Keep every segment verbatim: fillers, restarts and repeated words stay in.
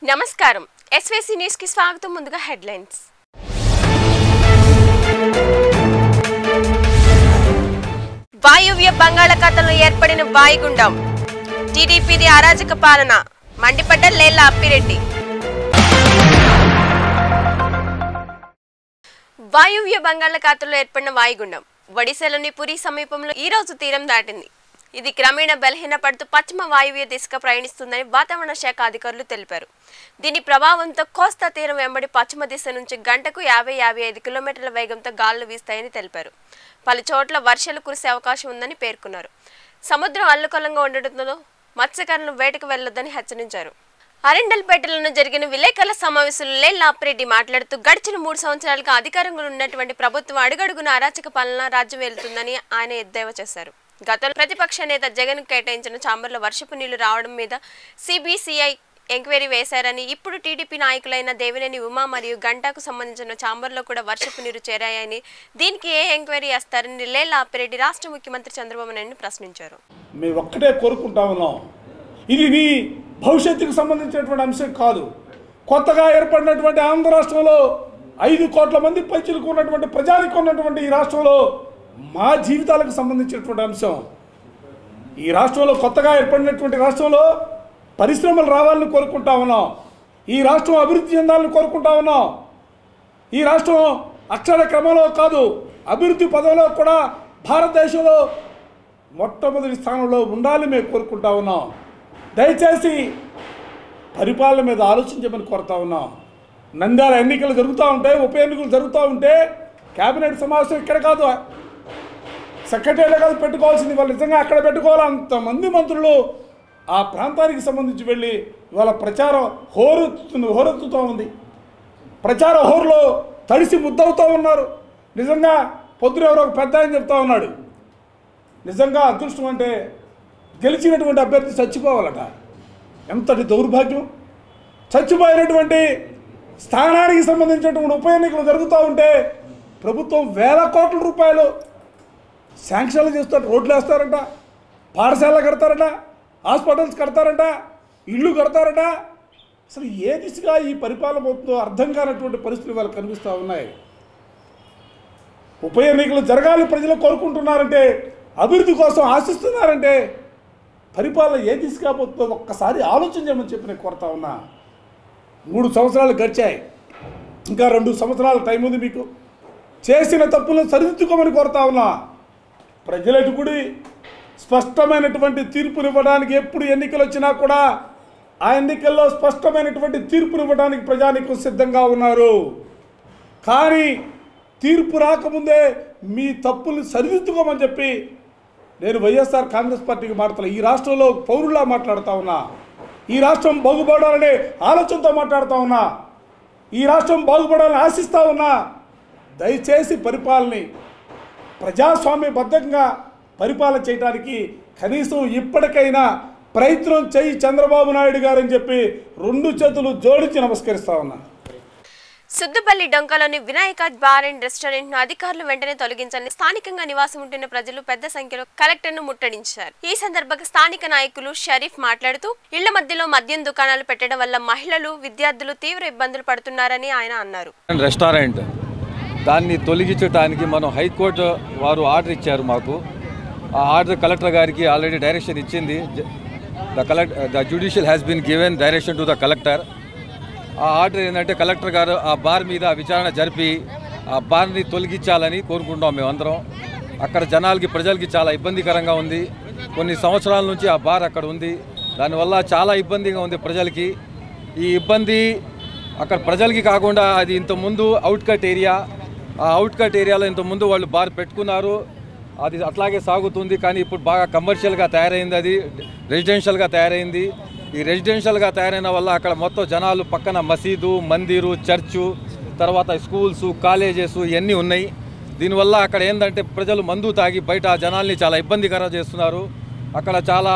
నమస్కారం SVC news కి స్వాగతం ముందుగా హెడ్లైన్స్ వాయువ్య బంగాళాఖాతంలో ఏర్పడిన వాయుగుండం టీడీపీది అరాజక పాలన మండిపడ్డ లేళ్ల అప్పిరెడ్డి వాయువ్య బంగాళాఖాతంలో ఏర్పడిన వాయుగుండం ఒడిశాలోని పురి సమీపంలో ఈ రోజు తీరం దాటింది ఇది క్రమేణా బలహీనపడుతూ పశ్చిమ వాయువ్య దిశగా ప్రయాణిస్తుందని వాతావరణ శాఖ అధికారులు తెలిపారు దీని ప్రభావంతో కోస్తా తీరం వెంబడి పశ్చిమ దిశ నుంచి గంటకు యాభై యాభై ఐదు కిలోమీటర్ల వేగంతో గాలులు వీస్తాయని తెలిపారు పలు చోట్ల వర్షాలు కురిసే అవకాశం ఉందని పేర్కొన్నారు సముద్రం అల్లకల్లంగా ఉండడంతో మత్స్యకారులను వేటకు వెళ్లొద్దని హెచ్చరించారు అరండల్పేటలో జరిగిన విలేకరుల సమావేశంలో లేళ్ల అప్పిరెడ్డి మాట్లాడుతూ గడిచిన మూడు సంవత్సరాలుగా అధికారంలో ఉన్నటువంటి ప్రభుత్వం అడుగడుగున అరాచక పాలన రాజ్యం వెళ్తుందని ఆయన ఎద్దేవా చేశారు గతంలో ప్రతిపక్ష నేత జగన్ కేటాయించిన ఛాంబర్లో వర్షపు నీళ్లు రావడం మీద సిబిసిఐ ఎంక్వైరీ వేశారని ఇప్పుడు టీడీపీ నాయకులైన దేవినేని ఉమా మరియు గంటాకు సంబంధించిన ఛాంబర్లో కూడా వర్షపు నీరు చేరాయని దీనికి ఏ ఎంక్వైరీ చేస్తారని లేళ్ల అప్పిరెడ్డి రాష్ట్ర ముఖ్యమంత్రి చంద్రబాబు నాయుడుని ప్రశ్నించారు. మేము ఒక్కటే కోరుకుంటా ఉన్నాం, ఇది మీ భవిష్యత్తుకు సంబంధించినటువంటి అంశం కాదు. కొత్తగా ఏర్పడినటువంటి ఆంధ్ర రాష్ట్రంలో ఐదు కోట్ల మంది పైచులకు ఉన్నటువంటి ప్రజానికి ఉన్నటువంటి ఈ రాష్ట్రంలో మా జీవితాలకు సంబంధించినటువంటి అంశం. ఈ రాష్ట్రంలో కొత్తగా ఏర్పడినటువంటి రాష్ట్రంలో పరిశ్రమలు రావాలని కోరుకుంటా ఉన్నాం. ఈ రాష్ట్రం అభివృద్ధి చెందాలని కోరుకుంటా ఉన్నాం. ఈ రాష్ట్రం అక్షర క్రమంలో కాదు అభివృద్ధి పదంలో కూడా భారతదేశంలో మొట్టమొదటి స్థానంలో ఉండాలని మేము కోరుకుంటా ఉన్నాం. దయచేసి పరిపాలన మీద ఆలోచించమని కోరుతా ఉన్నాం. నంద్యాల ఎన్నికలు జరుగుతూ ఉంటే, ఉప ఎన్నికలు జరుగుతూ ఉంటే కేబినెట్ సమావేశం ఇక్కడ కాదు, సెక్రటరీలో కాదు పెట్టుకోవాల్సింది. వాళ్ళు నిజంగా అక్కడ పెట్టుకోవాలి. అంతమంది మంత్రులు ఆ ప్రాంతానికి సంబంధించి వెళ్ళి వాళ్ళ ప్రచారం హోరెత్తుతుంది హోరెత్తుతూ ఉంది. ప్రచార హోరులో తడిసి ముద్దవుతూ ఉన్నారు. నిజంగా పొద్దున ఎవరో ఒక పెద్ద ఆయన చెప్తా ఉన్నాడు, నిజంగా అదృష్టం అంటే గెలిచినటువంటి అభ్యర్థి చచ్చిపోవాలట. ఎంతటి దౌర్భాగ్యం! చచ్చిపోయినటువంటి స్థానానికి సంబంధించినటువంటి ఉప ఎన్నికలు జరుగుతూ ఉంటే ప్రభుత్వం వేల కోట్ల రూపాయలు శాంక్షన్లు చేస్తారు, రోడ్లు వేస్తారంట, పాఠశాలలు కడతారట, హాస్పిటల్స్ కడతారట, ఇళ్ళు కడతారట. అసలు ఏ దిశగా ఈ పరిపాలన పోతుందో అర్థం కానటువంటి పరిస్థితులు వాళ్ళకి కనిపిస్తూ ఉన్నాయి. ఉప ఎన్నికలు జరగాలి ప్రజలు కోరుకుంటున్నారంటే, అభివృద్ధి కోసం ఆశిస్తున్నారంటే పరిపాలన ఏ దిశగా పోతుందో ఒక్కసారి ఆలోచించమని చెప్పి నేను కోరుతా ఉన్నా. మూడు సంవత్సరాలు గడిచాయి, ఇంకా రెండు సంవత్సరాల టైం ఉంది మీకు. చేసిన తప్పులను సరిదిద్దుకోమని కోరుతా ఉన్నా. ప్రజలకు కూడా స్పష్టమైనటువంటి తీర్పునివ్వడానికి ఎప్పుడు ఎన్నికలు వచ్చినా కూడా ఆ ఎన్నికల్లో స్పష్టమైనటువంటి తీర్పునివ్వడానికి ప్రజానీకం సిద్ధంగా ఉన్నారు. కానీ తీర్పు రాకముందే మీ తప్పులు సరిదిద్దుకోమని చెప్పి నేను వైఎస్ఆర్ కాంగ్రెస్ పార్టీకి మాట్లాడుతున్నా. ఈ రాష్ట్రంలో పౌరులా మాట్లాడుతూ ఉన్నా. ఈ రాష్ట్రం బాగుపడాలనే ఆలోచనతో మాట్లాడుతూ ఉన్నా. ఈ రాష్ట్రం బాగుపడాలని ఆశిస్తూ ఉన్నా. దయచేసి పరిపాలనని ప్రజాస్వామ్యబద్ధంగా పరిపాలన చేయడానికి కనీసం ఇప్పటికైనా ప్రయత్నం చేయి చంద్రబాబు నాయుడు గారని చెప్పి రెండు చేతులు జోడించి నమస్కరిస్తా ఉన్నా. సుద్దుపల్లి డొంకలోని వినాయక బార్ అండ్ రెస్టారెంట్ ను అధికారులు వెంటనే తొలగించాలని స్థానికంగా నివాసం ఉంటున్న ప్రజలు పెద్ద సంఖ్యలో కలెక్టర్ ను ముట్టడించారు. ఈ సందర్భంగా స్థానిక నాయకులు షరీఫ్ మాట్లాడుతూ ఇళ్ల మధ్యలో మద్యం దుకాణాలు పెట్టడం వల్ల మహిళలు, విద్యార్థులు తీవ్ర ఇబ్బందులు పడుతున్నారని ఆయన అన్నారు. రెస్టారెంట్ దాన్ని తొలగించడానికి మనం హైకోర్టు వారు ఆర్డర్ ఇచ్చారు మాకు. ఆ ఆర్డర్ కలెక్టర్ గారికి ఆల్రెడీ డైరెక్షన్ ఇచ్చింది. The collect the judicial has been given direction to the collector. ఆ ఆర్డర్ ఏంటంటే కలెక్టర్ గారు ఆ బార్ మీద విచారణ జరిపి ఆ బార్ని తొలగించాలని కోరుకుంటాం మేమందరం. అక్కడ జనాలకి, ప్రజలకి చాలా ఇబ్బందికరంగా ఉంది. కొన్ని సంవత్సరాల నుంచి ఆ బార్ అక్కడ ఉంది. దానివల్ల చాలా ఇబ్బందిగా ఉంది ప్రజలకి. ఈ ఇబ్బంది అక్కడ ప్రజలకి కాకుండా అది ఇంతకుముందు అవుట్కట్ ఏరియా, ఆ అవుట్కట్ ఏరియాలో ఇంతకుముందు వాళ్ళు బార్ పెట్టుకున్నారు. అది అట్లాగే సాగుతుంది. కానీ ఇప్పుడు బాగా కమర్షియల్గా తయారైంది, అది రెసిడెన్షియల్గా తయారైంది. ఈ రెసిడెన్షియల్గా తయారైన వల్ల అక్కడ మొత్తం జనాలు పక్కన మసీదు, మందిరు, చర్చు, తర్వాత స్కూల్స్, కాలేజెస్ ఇవన్నీ ఉన్నాయి. దీనివల్ల అక్కడ ఏంటంటే ప్రజలు మందు తాగి బయట జనాల్ని చాలా ఇబ్బందికరం చేస్తున్నారు. అక్కడ చాలా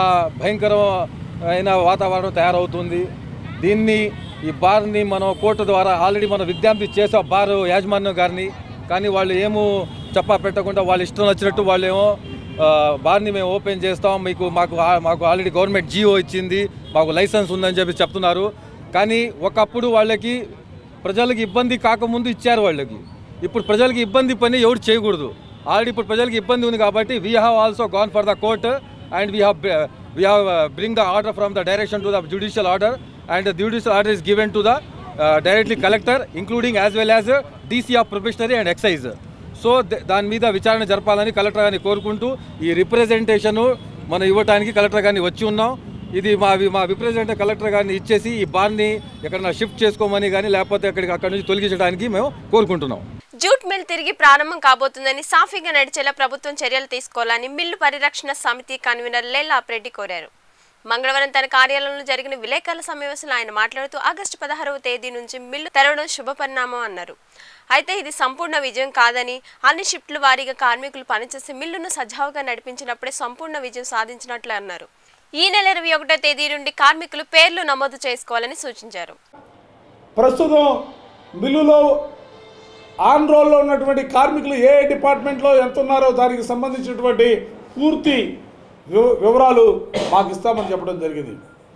భయంకరమైన వాతావరణం తయారవుతుంది. దీన్ని ఈ బార్ని మనం కోర్టు ద్వారా ఆల్రెడీ మనం విజ్ఞప్తి చేసాం బార్ యాజమాన్యం గారిని. కానీ వాళ్ళు ఏమో చెప్పా పెట్టకుండా వాళ్ళు ఇష్టం వచ్చినట్టు వాళ్ళు ఏమో బార్ని మేము ఓపెన్ చేస్తాం, మీకు మాకు మాకు ఆల్రెడీ గవర్నమెంట్ జియో ఇచ్చింది, మాకు లైసెన్స్ ఉందని చెప్పి చెప్తున్నారు. కానీ ఒకప్పుడు వాళ్ళకి ప్రజలకు ఇబ్బంది కాకముందు ఇచ్చారు వాళ్ళకి. ఇప్పుడు ప్రజలకు ఇబ్బంది పని ఎవరు చేయకూడదు. ఆల్రెడీ ఇప్పుడు ప్రజలకు ఇబ్బంది ఉంది కాబట్టి we have also gone for the court and we have we have bring the order from the direction to the judicial order and the judicial order is given to the directly collector including as well as DC of probationary and excise. So దాని మీద విచారణ జరపాలని collector గారిని కోరుకుంటూ ఈ representation మనం ఇవ్వడానికి collector గారిని వచ్చి ఉన్నాం. ఇది మా మా రిప్రజెంటేటివ్ కలెక్టర్ గారిని ఇచ్చేసి ఈ బార్ని ఎక్కడైనా షిఫ్ట్ చేసుకోమని కానీ లేకపోతే అక్కడికి అక్కడి నుంచి తొలగించడానికి మేము కోరుకుంటున్నాం. జూట్ మిల్ తిరిగి ప్రారంభం కాబోతుందని సాఫీగా నడిచేలా ప్రభుత్వం చర్యలు తీసుకోవాలని మిల్లు పరిరక్షణ సమితి కన్వీనర్ లేలా రెడ్డి కోరారు. మంగళవారం తన కార్యాలయంలో జరిగిన విలేకరుల సమావేశంలో ఆయన మాట్లాడుతూ ఆగస్టు పదహారవ తేదీ నుంచి మిల్లు తెరవడం శుభపరిణామం అన్నారు. అయితే ఇది సంపూర్ణ విజయం కాదని, అన్ని షిఫ్ట్ల వారీగా కార్మికులు పనిచేసి మిల్లును సజావుగా నడిపించినప్పుడే సంపూర్ణ విజయం సాధించినట్లు అన్నారు. ఈ నెల ఇరవై ఒకటో తేదీ నుండి కార్మికులు పేర్లు నమోదు చేసుకోవాలని సూచించారు. ప్రస్తుతం మిల్లులో ఆన్ రోల్లో ఉన్నటువంటి కార్మికులు ఏ డిపార్ట్మెంట్లో ఎంత ఉన్నారో దానికి సంబంధించినటువంటి పూర్తి వివరాలు మాకు ఇస్తామని చెప్పడం జరిగింది.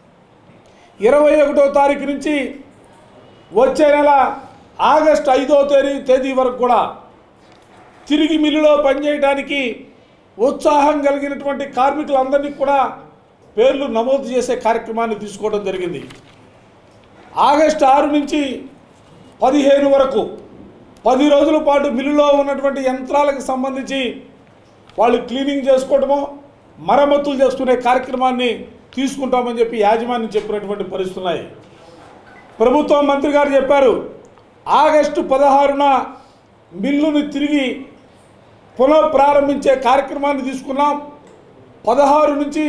ఇరవై ఒకటో తారీఖు నుంచి వచ్చే నెల ఆగస్టు ఐదో తేదీ తేదీ వరకు కూడా తిరిగి మిల్లులో పనిచేయడానికి ఉత్సాహం కలిగినటువంటి కార్మికులందరినీ కూడా పేర్లు నమోదు చేసే కార్యక్రమాన్ని తీసుకోవడం జరిగింది. ఆగస్టు ఆరు నుంచి పదిహేను వరకు పది రోజుల పాటు మిల్లులో ఉన్నటువంటి యంత్రాలకు సంబంధించి వాళ్ళు క్లీనింగ్ చేసుకోవడమో మరమ్మతులు చేసుకునే కార్యక్రమాన్ని తీసుకుంటామని చెప్పి యాజమాన్యం చెప్పినటువంటి పరిస్థితులు ఉన్నాయి. ప్రభుత్వం మంత్రి గారు చెప్పారు, ఆగస్టు పదహారున మిల్లును తిరిగి పునఃప్రారంభించే కార్యక్రమాన్ని తీసుకున్నాం. పదహారు నుంచి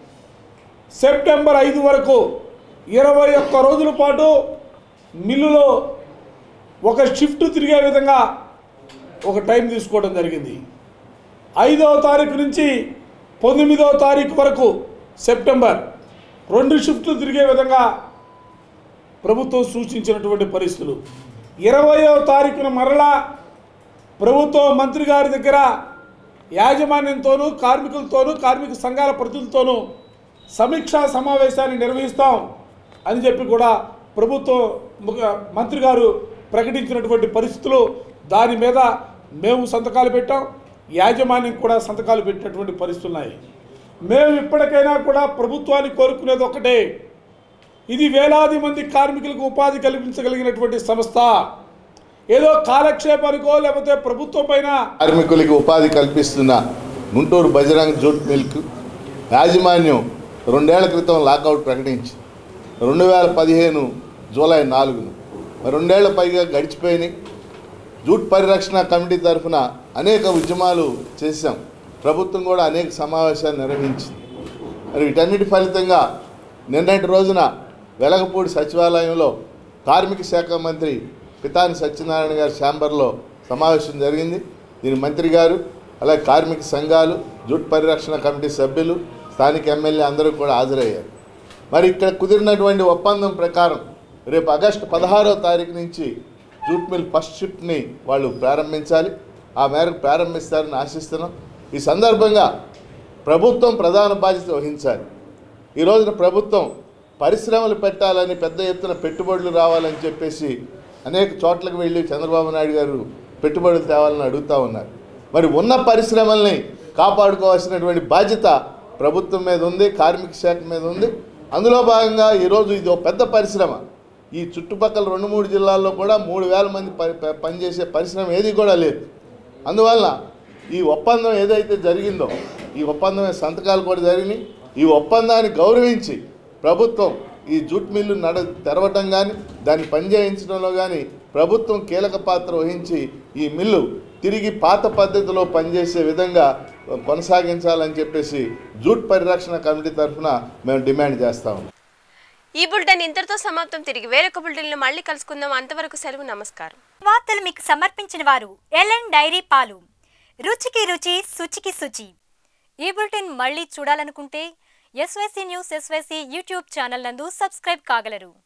సెప్టెంబర్ ఐదు వరకు ఇరవై ఒక్క రోజుల పాటు మిల్లులో ఒక షిఫ్ట్ తిరిగే విధంగా ఒక టైం తీసుకోవడం జరిగింది. ఐదవ తారీఖు నుంచి పంతొమ్మిదవ తారీఖు వరకు సెప్టెంబర్ రెండు షిఫ్ట్లు తిరిగే విధంగా ప్రభుత్వం సూచించినటువంటి పరిస్థితులు. ఇరవయవ తారీఖున మరలా ప్రభుత్వం మంత్రి గారి దగ్గర యాజమాన్యంతోనూ కార్మికులతోనూ కార్మిక సంఘాల ప్రతినిధులతోనూ సమీక్షా సమావేశాన్ని నిర్వహిస్తాం అని చెప్పి కూడా ప్రభుత్వం మంత్రి గారు ప్రకటించినటువంటి పరిస్థితులు. దాని మీద మేము సంతకాలు పెట్టాం, యాజమాన్యం కూడా సంతకాలు పెట్టినటువంటి పరిస్థితులు ఉన్నాయి. మేము ఇప్పటికైనా కూడా ప్రభుత్వాన్ని కోరుకునేది ఒకటే, ఇది వేలాది మంది కార్మికులకు ఉపాధి కల్పించగలిగినటువంటి సంస్థ. ఏదో కాలక్షేపానికో లేకపోతే ప్రభుత్వం పైన కార్మికులకు ఉపాధి కల్పిస్తున్న గుంటూరు బజరంగ్ జూట్ మిల్క్ యాజమాన్యం రెండేళ్ల క్రితం లాకౌట్ ప్రకటించి రెండు వేల పదిహేను జూలై నాలుగును రెండేళ్ల పైగా గడిచిపోయినాయి. జూట్ పరిరక్షణ కమిటీ తరఫున అనేక ఉద్యమాలు చేశాం. ప్రభుత్వం కూడా అనేక సమావేశాలు నిర్వహించింది. మరి వీటన్నిటి ఫలితంగా నిన్నటి రోజున వెలగపూడి సచివాలయంలో కార్మిక శాఖ మంత్రి పితాని సత్యనారాయణ గారి ఛాంబర్లో సమావేశం జరిగింది. దీని మంత్రి గారు అలాగే కార్మిక సంఘాలు, జూట్ పరిరక్షణ కమిటీ సభ్యులు, స్థానిక ఎమ్మెల్యే అందరూ కూడా హాజరయ్యారు. మరి ఇక్కడ కుదిరినటువంటి ఒప్పందం ప్రకారం రేపు ఆగస్టు పదహారో తారీఖు నుంచి జూట్ మిల్ ఫస్ట్ షిఫ్ట్ని వాళ్ళు ప్రారంభించాలి. ఆ మేరకు ప్రారంభిస్తారని ఆశిస్తున్నాం. ఈ సందర్భంగా ప్రభుత్వం ప్రధాన బాధ్యత వహించాలి. ఈ రోజున ప్రభుత్వం పరిశ్రమలు పెట్టాలని పెద్ద ఎత్తున పెట్టుబడులు రావాలని చెప్పేసి అనేక చోట్లకు వెళ్ళి చంద్రబాబు నాయుడు గారు పెట్టుబడులు తేవాలని అడుగుతూ ఉన్నారు. మరి ఉన్న పరిశ్రమల్ని కాపాడుకోవాల్సినటువంటి బాధ్యత ప్రభుత్వం మీద ఉంది, కార్మిక శాఖ మీద ఉంది. అందులో భాగంగా ఈరోజు ఇది ఒక పెద్ద పరిశ్రమ. ఈ చుట్టుపక్కల రెండు మూడు జిల్లాల్లో కూడా మూడు వేల మంది పనిచేసే పరిశ్రమ ఏది కూడా లేదు. అందువల్ల ఈ ఒప్పందం ఏదైతే జరిగిందో ఈ ఒప్పందమే సంతకాలు కూడా జరిగినాయి. ఈ ఒప్పందాన్ని గౌరవించి ప్రభుత్వం ఈ జూట్ మిల్లు నడ తెరవటం కానీ దాన్ని పనిచేయించడంలో కానీ ప్రభుత్వం కీలక పాత్ర వహించి ఈ మిల్లు తిరిగి పాత పద్ధతిలో పనిచేసే విధంగా కొనసాగించాలని చెప్పేసి జూట్ పరిరక్షణ కమిటీ తరఫున మేము డిమాండ్ చేస్తాము. ఈ బులెటిన్ ఇంతటితో సమాప్తం. తిరిగి వేరొక బులెటిన్లో మళ్ళీ కలుసుకుందాం. అంతవరకు సెలవు, నమస్కారం. వార్తలు మీకు సమర్పించిన వారు ఎల్ఎన్ డైరీ పాలు, రుచికి రుచి, శుచికి శుచి. ఈ బులెటిన్ మళ్ళీ చూడాలనుకుంటే SYC news SYC YouTube channel నందు సబ్స్క్రైబ్ కాగలరు.